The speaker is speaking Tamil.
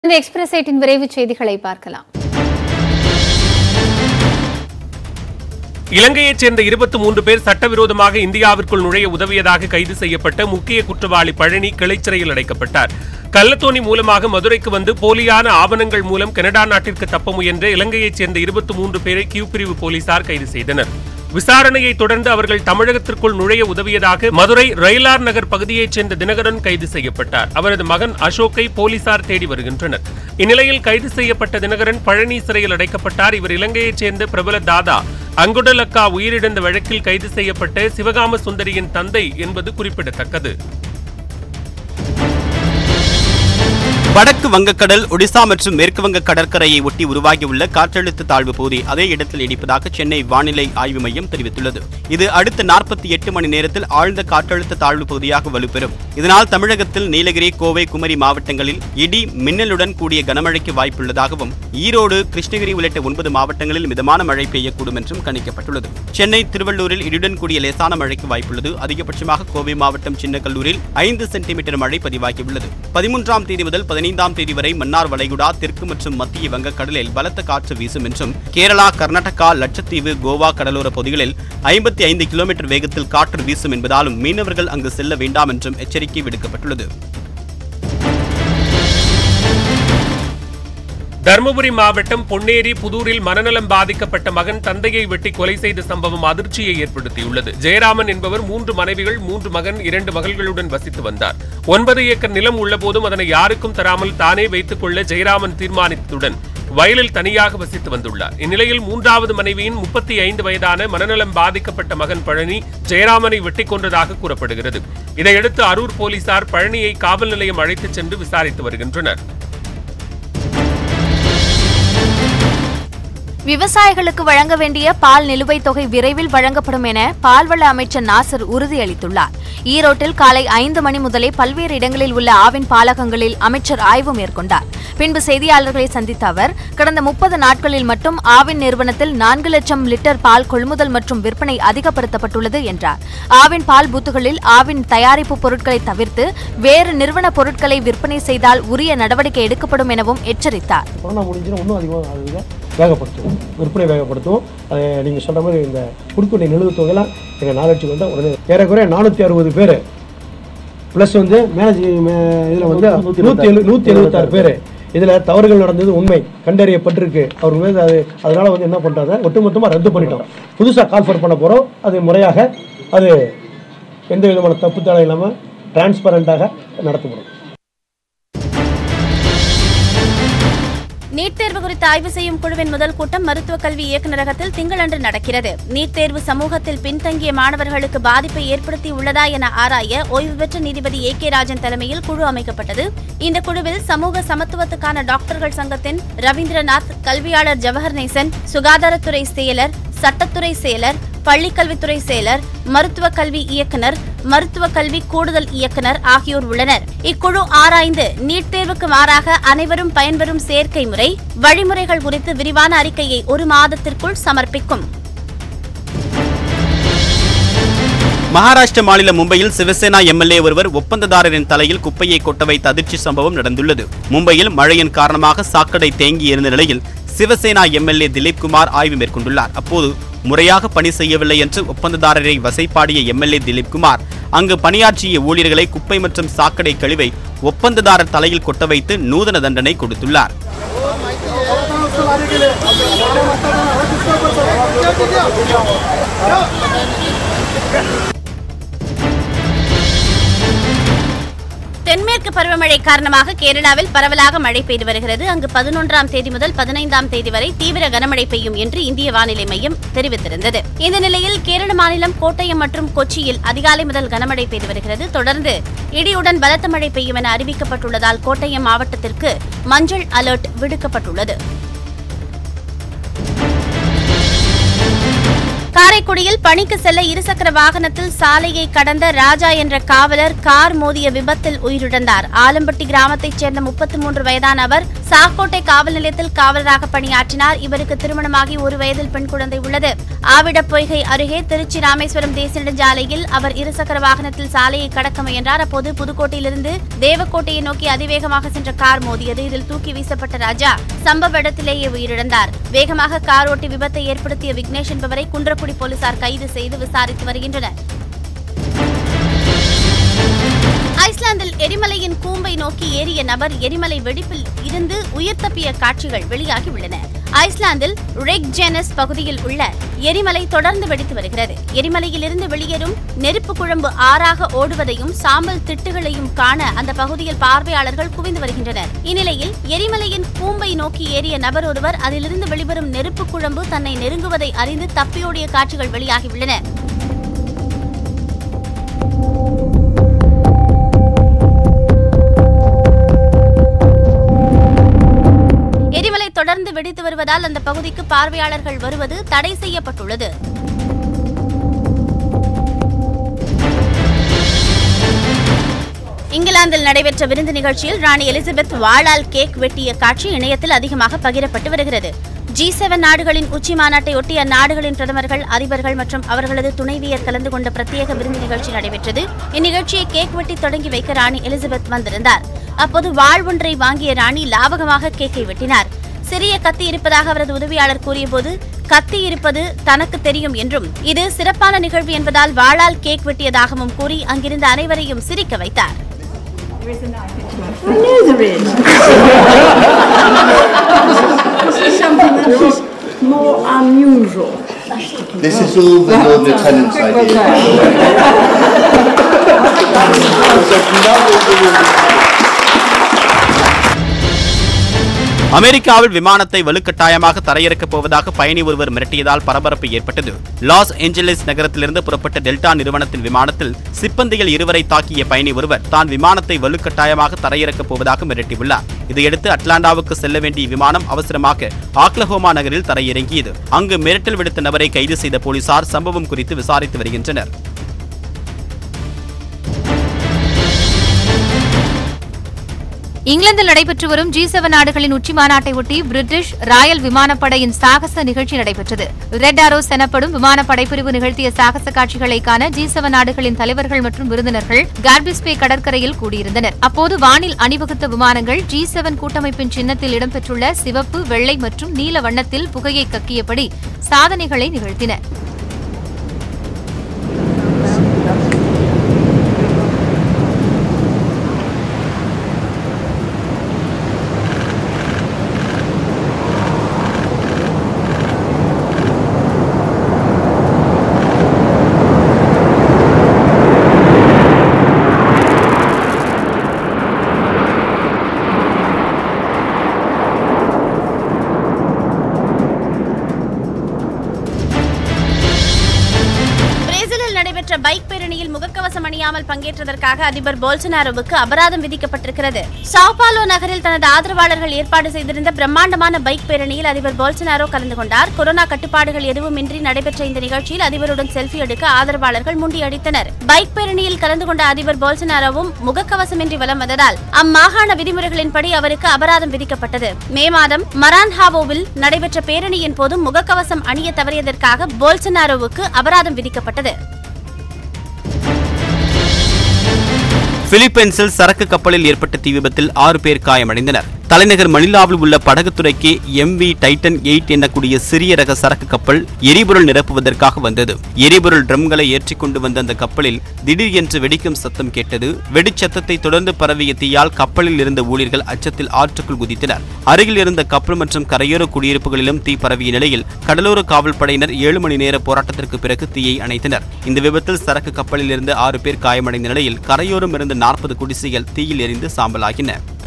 இந்த Express18 விரைவு செய்திகளை பார்க்கலாம். இலங்கையைச் சேர்ந்த 23 பேர் சட்டவிரோதமாக இந்தியாவிற்குள் நுழைய உதவியதாக கைது செய்யப்பட்ட முக்கிய குற்றவாளி பழனி கிளைச்சிறையில் அடைக்கப்பட்டார். கள்ளத்தோணி மூலமாக மதுரைக்கு வந்து போலியான ஆவணங்கள் மூலம் கனடா நாட்டிற்கு தப்ப முயன்ற இலங்கையைச் சேர்ந்த 23 பேரை கியூ பிரிவு போலீசார் கைது செய்தனர். விசாரணையை தொடர்ந்து அவர்கள் தமிழகத்திற்குள் நுழைய உதவியதாக மதுரை ரயிலார் நகர் பகுதியைச் சேர்ந்த தினகரன் கைது செய்யப்பட்டார். அவரது மகன் அசோக்கை போலீசார் தேடி வருகின்றனர். இந்நிலையில் கைது செய்யப்பட்ட தினகரன் பழனி சிறையில் அடைக்கப்பட்டார். இவர் இலங்கையைச் சேர்ந்த பிரபல தாதா அங்குடலக்கா உயிரிழந்த வழக்கில் கைது செய்யப்பட்ட சிவகாம சுந்தரியின் தந்தை என்பது குறிப்பிடத்தக்கது. வடக்கு வங்கக்கடல், ஒடிசா மற்றும் மேற்கு வங்க கடற்கரையை ஒட்டி உருவாகியுள்ள காற்றழுத்த தாழ்வு பகுதி அதே இடத்தில் நீடிப்பதாக சென்னை வானிலை ஆய்வு மையம் தெரிவித்துள்ளது. இது அடுத்த 48 மணி நேரத்தில் ஆழ்ந்த காற்றழுத்த தாழ்வு பகுதியாக வலுப்பெறும். இதனால் தமிழகத்தில் நீலகிரி, கோவை, குமரி மாவட்டங்களில் இடி மின்னலுடன் கூடிய கனமழைக்கு வாய்ப்புள்ளதாகவும், ஈரோடு, கிருஷ்ணகிரி உள்ளிட்ட 9 மாவட்டங்களில் மிதமான மழை பெய்யக்கூடும் என்றும் கணிக்கப்பட்டுள்ளது. சென்னை, திருவள்ளூரில் இடியுடன் கூடிய லேசான மழைக்கு வாய்ப்புள்ளது. அதிகபட்சமாக கோவை மாவட்டம் சின்னக்கல்லூரில் 5 சென்டிமீட்டர் மழை பதிவாகியுள்ளது. 13ஆம் தேதி முதல் 15ஆம் தேதி வரை மன்னார் வளைகுடா, தெற்கு மற்றும் மத்திய வங்கக்கடலில் பலத்த காற்று வீசும் என்றும், கேரளா, கர்நாடகா, லட்சத்தீவு, கோவா கடலோர பகுதிகளில் 55 கிலோமீட்டர் வேகத்தில் காற்று வீசும் என்பதாலும் மீனவர்கள் அங்கு செல்ல வேண்டாம் என்றும் எச்சரிக்கை விடுக்கப்பட்டுள்ளது. தருமபுரி மாவட்டம் பொன்னேரி புதூரில் மனநலம் பாதிக்கப்பட்ட மகன் தந்தையை வெட்டி கொலை செய்த சம்பவம் அதிர்ச்சியை ஏற்படுத்தியுள்ளது. ஜெயராமன் என்பவர் 3 மனைவிகள், 3 மகன், 2 மகள்களுடன் வசித்து வந்தார். 9 ஏக்கர் நிலம் உள்ளபோதும் அதனை யாருக்கும் தராமல் தானே வைத்துக் கொள்ள ஜெயராமன் தீர்மானித்ததுடன் வயலில் தனியாக வசித்து வந்துள்ளார். இந்நிலையில் 3வது மனைவியின் 35 வயதான மனநலம் பாதிக்கப்பட்ட மகன் பழனி ஜெயராமனை வெட்டி கொன்றதாக கூறப்படுகிறது. இதையடுத்து அரூர் போலீசார் பழனியை காவல் நிலையம் அழைத்துச் சென்று விசாரித்து வருகின்றனர். விவசாயிகளுக்கு வழங்க வேண்டிய பால் நிலுவைத் தொகை விரைவில் வழங்கப்படும் என பால்வள அமைச்சர் நாசர் உறுதியளித்துள்ளார். ஈரோட்டில் காலை 5 மணி முதலே பல்வேறு இடங்களில் உள்ள ஆவின் பாலகங்களில் அமைச்சர் ஆய்வு மேற்கொண்டார். பின்பு செய்தியாளர்களை சந்தித்த அவர், கடந்த 30 நாட்களில் மட்டும் ஆவின் நிறுவனத்தில் 4 லட்சம் லிட்டர் பால் கொள்முதல் மற்றும் விற்பனை அதிகப்படுத்தப்பட்டுள்ளது என்றார். ஆவின் பால் பூத்துகளில் ஆவின் தயாரிப்பு பொருட்களை தவிர்த்து வேறு நிறுவன பொருட்களை விற்பனை செய்தால் உரிய நடவடிக்கை எடுக்கப்படும் எனவும் எச்சரித்தார். வேகப்படுத்துவோம், விற்பனை வேகப்படுத்துவோம். அதை நீங்கள் சொல்கிற மாதிரி இந்த குறுக்குண்டை நிலுவைத் தொகையெல்லாம் எங்கள் நாளட்சிக்கு வந்தால் உடனே ஏறக்குறைய 460 பேர் ப்ளஸ் வந்து இதில் வந்து 176 பேர் இதில் தவறுகள் நடந்தது உண்மை கண்டறியப்பட்டிருக்கு. அவர் மீது அதனால் வந்து என்ன பண்ணுறாங்க, ஒட்டுமொத்தமாக ரத்து பண்ணிட்டோம். புதுசாக கால்ஃபர் பண்ண போகிறோம். அது முறையாக, அது எந்த விதமான தப்புத்தடை இல்லாமல் டிரான்ஸ்பரண்டாக நடத்தப்படும். நீட் தேர்வு குறித்து ஆய்வு செய்யும் குழுவின் முதல் கூட்டம் மருத்துவக் கல்வி இயக்குநரகத்தில் திங்களன்று நடக்கிறது. நீட் தேர்வு சமூகத்தில் பின்தங்கிய மாணவர்களுக்கு பாதிப்பை ஏற்படுத்தியுள்ளதா என ஆராய ஓய்வு பெற்ற நீதிபதி A.K. ராஜன் தலைமையில் குழு அமைக்கப்பட்டது. இந்த குழுவில் சமூக சமத்துவத்துக்கான டாக்டர்கள் சங்கத்தின் ரவீந்திரநாத், கல்வியாளர் ஜவஹர் நேசன், சுகாதாரத்துறை செயலர், சட்டத்துறை செயலர், பள்ளிக்கல்வித்துறை செயலர், மருத்துவக் கல்வி இயக்குநர், மருத்துவக் கல்வி கூடுதல் இயக்குநர் ஆகியோர் உள்ளனர். இக்குழு ஆராய்ந்து நீட் தேர்வுக்கு மாறாக அனைவரும் பயன்பெறும் சேர்க்கை முறை, வழிமுறைகள் குறித்து விரிவான அறிக்கையை 1 மாதத்திற்குள் சமர்ப்பிக்கும். மகாராஷ்டிர மாநிலம் மும்பையில் சிவசேனா MLA ஒருவர் ஒப்பந்ததாரரின் தலையில் குப்பையை கொட்ட வைத்த அதிர்ச்சி சம்பவம் நடந்துள்ளது. மும்பையில் மழையின் காரணமாக சாக்கடை தேங்கி இருந்த நிலையில் சிவசேனா MLA திலீப் குமார் ஆய்வு மேற்கொண்டுள்ளார். அப்போது முறையாக பணி செய்யவில்லை என்று ஒப்பந்ததாரரை வசைப்பாடிய MLA திலீப் குமார் அங்கு பணியாற்றிய ஊழியர்களை குப்பை மற்றும் சாக்கடை கழிவை ஒப்பந்ததாரர் தலையில் கொட்ட வைத்து நூதன தண்டனை கொடுத்துள்ளார். தென்மேற்கு பருவமழை காரணமாக கேரளாவில் பரவலாக மழை பெய்து வருகிறது. அங்கு 11ஆம் தேதி முதல் 15ஆம் தேதி வரை தீவிர கனமழை பெய்யும் என்று இந்திய வானிலை மையம் தெரிவித்திருந்தது. இந்த நிலையில் கேரள மாநிலம் கோட்டயம் மற்றும் கொச்சியில் அதிகாலை முதல் கனமழை பெய்து வருகிறது. தொடர்ந்து இடியுடன் பலத்த மழை பெய்யும் என அறிவிக்கப்பட்டுள்ளதால் கோட்டயம் மாவட்டத்திற்கு மஞ்சள் அலர்ட் விடுக்கப்பட்டுள்ளது. காரைக்குடியில் பணிக்கு செல்ல இருசக்கர வாகனத்தில் சாலையை கடந்த ராஜா என்ற காவலர் கார் மோதிய விபத்தில் உயிரிழந்தார். ஆலம்பட்டி கிராமத்தைச் சேர்ந்த 33 வயதான அவர் சாக்கோட்டை காவல் நிலையத்தில் காவலராக பணியாற்றினார். இவருக்கு திருமணமாகி 1 வயதில் பெண் குழந்தை உள்ளது. ஆவிடப்பொய்கை அருகே திருச்சி ராமேஸ்வரம் தேசிய நெடுஞ்சாலையில் அவர் இருசக்கர வாகனத்தில் சாலையை கடக்க முயன்றார். அப்போது புதுக்கோட்டையிலிருந்து தேவக்கோட்டையை நோக்கி அதிவேகமாக சென்ற கார் மோதியது. இதில் தூக்கி வீசப்பட்ட ராஜா சம்பவ இடத்திலேயே உயிரிழந்தார். வேகமாக கார் ஓட்டி விபத்தை ஏற்படுத்திய விக்னேஷ் என்பவரை குன்றக்குடி போலீசார் கைது செய்து விசாரித்து வருகின்றனர். ஐஸ்லாந்தில் எரிமலையின் கூம்பை நோக்கி ஏறிய நபர் எரிமலை வெடிப்பில் இருந்து உயிர் தப்பிய காட்சிகள் வெளியாகியுள்ளன. ஐஸ்லாந்தில் ரெக்ஜெனஸ் பகுதியில் உள்ள எரிமலை தொடர்ந்து வெடித்து வருகிறது. எரிமலையிலிருந்து வெளியேறும் நெருப்பு குழம்பு ஆறாக ஓடுவதையும் சாம்பல் திட்டுகளையும் காண அந்த பகுதியில் பார்வையாளர்கள் குவிந்து வருகின்றனர். இந்நிலையில் எரிமலையின் கூம்பை நோக்கி ஏறிய நபர் ஒருவர் அதிலிருந்து வெளிவரும் நெருப்பு குழம்பு தன்னை நெருங்குவதை அறிந்து தப்பியோடிய காட்சிகள் வெளியாகியுள்ளன. எரிமலை தொடர்ந்து வெடித்து வருவதால் அந்த பகுதிக்கு பார்வையாளர்கள் வருவது தடை செய்யப்பட்டுள்ளது. இங்கிலாந்தில் நடைபெற்ற விருந்து நிகழ்ச்சியில் ராணி எலிசபெத் வாளால் கேக் வெட்டிய காட்சி இணையத்தில் அதிகமாக பகிரப்பட்டு வருகிறது. G7 நாடுகளின் உச்சி மாநாட்டை ஒட்டி அந்நாடுகளின் பிரதமர்கள், அதிபர்கள் மற்றும் அவர்களது துணைவியர் கலந்து கொண்ட பிரத்யேக விருந்து நிகழ்ச்சி நடைபெற்றது. இந்நிகழ்ச்சியை கேக் வெட்டி தொடங்கி வைக்க ராணி எலிசபெத் வந்திருந்தார். அப்போது வாள் ஒன்றை வாங்கிய ராணி லாவகமாக கேக்கை வெட்டினார். சிறிய கத்தி இருப்பதாக அவரது உதவியாளர் கூறியபோது, கத்தி இருப்பது தனக்கு தெரியும் என்றும் இது சிறப்பான நிகழ்வு என்பதால் வாளால் கேக் வெட்டியதாகவும் கூறி அங்கிருந்த அனைவரையும் சிரிக்க வைத்தார். This is all the Lord Lieutenant's idea. அமெரிக்காவில் விமானத்தை வலுக்கட்டாயமாக தரையிறக்கப் போவதாக பயணி ஒருவர் மிரட்டியதால் பரபரப்பு ஏற்பட்டது. லாஸ் ஏஞ்சலிஸ் நகரத்திலிருந்து புறப்பட்ட டெல்டா நிறுவனத்தின் விமானத்தில் சிப்பந்திகள் இருவரை தாக்கிய பயணி ஒருவர் தான் விமானத்தை வலுக்கட்டாயமாக தரையிறக்கப் போவதாக மிரட்டியுள்ளார். இதையடுத்து அட்லாண்டாவுக்கு செல்ல வேண்டிய விமானம் அவசரமாக ஆக்லஹோமா நகரில் தரையிறங்கியது. அங்கு மிரட்டல் விடுத்த நபரை கைது செய்த போலீசார் சம்பவம் குறித்து விசாரித்து வருகின்றனர். இங்கிலாந்தில் நடைபெற்று வரும் G7 நாடுகளின் உச்சி மாநாட்டை ஒட்டி பிரிட்டிஷ் ராயல் விமானப்படையின் சாகச நிகழ்ச்சி நடைபெற்றது. ரெட் ஆரோஸ் எனப்படும் விமானப்படை பிரிவு நிகழ்த்திய சாகச காட்சிகளை காண G7 நாடுகளின் தலைவர்கள் மற்றும் விருந்தினர்கள் கார்பிஸ்பே கடற்கரையில் கூடியிருந்தனர். அப்போது வானில் அணிவகுத்த விமானங்கள் G7 கூட்டமைப்பின் சின்னத்தில் இடம்பெற்றுள்ள சிவப்பு, வெள்ளை மற்றும் நீல வண்ணத்தில் புகையை கக்கியபடி சாதனைகளை நிகழ்த்தின. பைக் பேரணியில் முகக்கவசம் அணியாமல் பங்கேற்றதற்காக அதிபர் போல்சனாரோவுக்கு அபராதம் விதிக்கப்பட்டிருக்கிறது. சாவ் பாலோ நகரில் தனது ஆதரவாளர்கள் ஏற்பாடு செய்திருந்த பிரம்மாண்டமான பைக் பேரணியில் அதிபர் போல்சனாரோ கலந்து கொண்டார். கொரோனா கட்டுப்பாடுகள் எதுவுமின்றி நடைபெற்ற இந்த நிகழ்ச்சியில் அதிபருடன் செல்ஃபி எடுக்க ஆதரவாளர்கள் முண்டியடித்தனர். பைக் பேரணியில் கலந்து கொண்ட அதிபர் போல்சனாரோவும் முகக்கவசமின்றி வலம் வந்ததால் அம்மாகாண விதிமுறைகளின்படி அவருக்கு அபராதம் விதிக்கப்பட்டது. மே மாதம் மரான்ஹாவோவில் நடைபெற்ற பேரணியின் போது முகக்கவசம் அணிய தவறியதற்காக போல்சனாரோவுக்கு அபராதம் விதிக்கப்பட்டது. பிலிப்பைன்ஸில் சரக்கு கப்பலில் ஏற்பட்ட தீ விபத்தில் 6 பேர் காயமடைந்தனர். தலைநகர் மணிலாவில் உள்ள படகுத்துறைக்கு MV டைட்டன் 8 எனக்கூடிய சிறிய ரக சரக்கு கப்பல் எரிபொருள் நிரப்புவதற்காக வந்தது. எரிபொருள் ட்ரம்களை ஏற்றிக்கொண்டு வந்த அந்த கப்பலில் திடீர் என்று வெடிக்கும் சத்தம் கேட்டது. வெடிச்சத்தத்தை தொடர்ந்து பரவிய தீயால் கப்பலில் இருந்த ஊழியர்கள் அச்சத்தில் ஆற்றுக்குள் குதித்தனர். அருகில் இருந்த கப்பல் மற்றும் கரையோர குடியிருப்புகளிலும் தீ பரவிய நிலையில் கடலோர காவல் படையினர் 7 மணி நேர போராட்டத்திற்கு பிறகு தீயை அணைத்தனர். இந்த விபத்தில் சரக்கு கப்பலில் இருந்து 6 பேர் காயமடைந்த நிலையில் கரையோரம் இருந்த 40 குடிசைகள் தீயில் எரிந்து சாம்பலாகின.